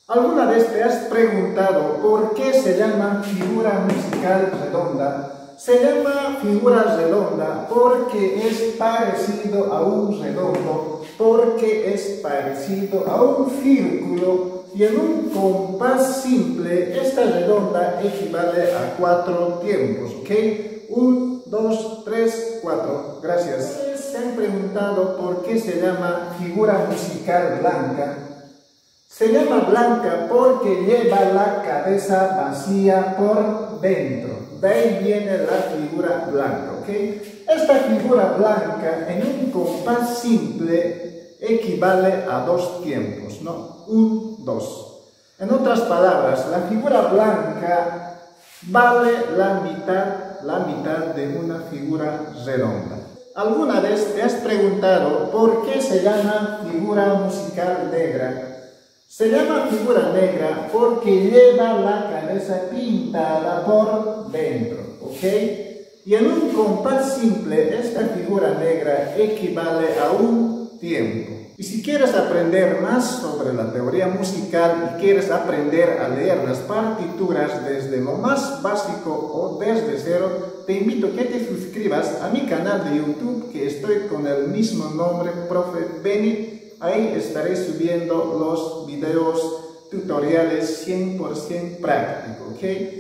¿Alguna vez te has preguntado por qué se llama figura musical redonda? Se llama figura redonda porque es parecido a un redondo, porque es parecido a un círculo, y en un compás simple esta redonda equivale a 4 tiempos, ¿ok? 1, 2, 3, 4. Gracias. ¿Se han preguntado por qué se llama figura musical blanca? Se llama blanca porque lleva la cabeza vacía por dentro. De ahí viene la figura blanca, ¿ok? Esta figura blanca en un compás simple equivale a 2 tiempos, ¿no? 1, 2. En otras palabras, la figura blanca vale la mitad de una figura redonda. ¿Alguna vez te has preguntado por qué se llama figura musical negra? Se llama figura negra porque lleva la cabeza pintada por dentro, ¿ok? Y en un compás simple, esta figura negra equivale a un tiempo. Y si quieres aprender más sobre la teoría musical y quieres aprender a leer las partituras desde lo más básico o desde cero, te invito a que te suscribas a mi canal de YouTube, que estoy con el mismo nombre, Profe Benny. Ahí estaré subiendo los videos tutoriales 100% prácticos, ¿ok?